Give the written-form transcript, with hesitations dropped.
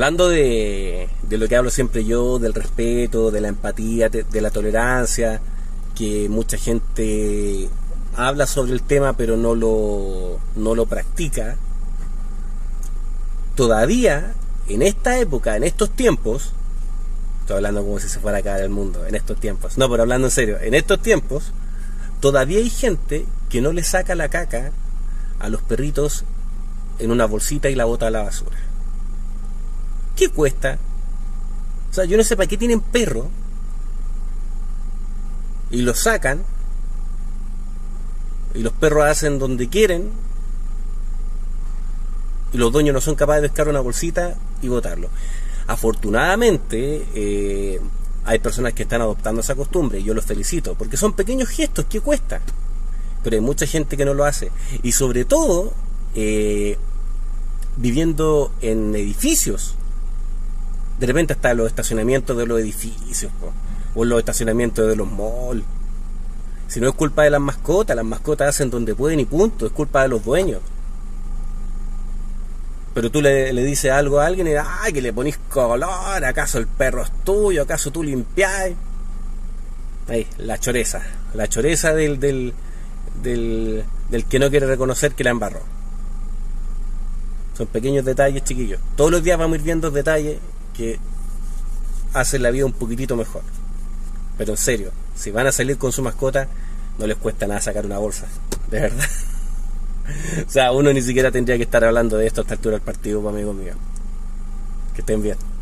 hablando de lo que hablo siempre yo, del respeto, de la empatía, de la tolerancia, que mucha gente habla sobre el tema pero no lo practica. Todavía en esta época, en estos tiempos, estoy hablando como si se fuera a acabar el mundo, en estos tiempos, no, pero hablando en serio, en estos tiempos todavía hay gente que no le saca la caca a los perritos en una bolsita y la bota a la basura. ¿Qué cuesta? O sea, yo no sé para qué tienen perro y los sacan y los perros hacen donde quieren y los dueños no son capaces de pescar una bolsita y botarlo. Afortunadamente hay personas que están adoptando esa costumbre y yo los felicito porque son pequeños gestos que cuesta, pero hay mucha gente que no lo hace, y sobre todo viviendo en edificios. De repente hasta los estacionamientos de los edificios, o los estacionamientos de los malls. Si no es culpa de las mascotas hacen donde pueden y punto, es culpa de los dueños. Pero tú le dices algo a alguien y ¡ay, que le ponís color! ¿Acaso el perro es tuyo? ¿Acaso tú limpiáis? Ahí, la choreza del que no quiere reconocer que la embarró. Son pequeños detalles, chiquillos. Todos los días vamos a ir viendo detalles que hacen la vida un poquitito mejor. Pero en serio, si van a salir con su mascota, no les cuesta nada sacar una bolsa, de verdad. O sea, uno ni siquiera tendría que estar hablando de esto a esta altura del partido, amigos míos. Que estén bien.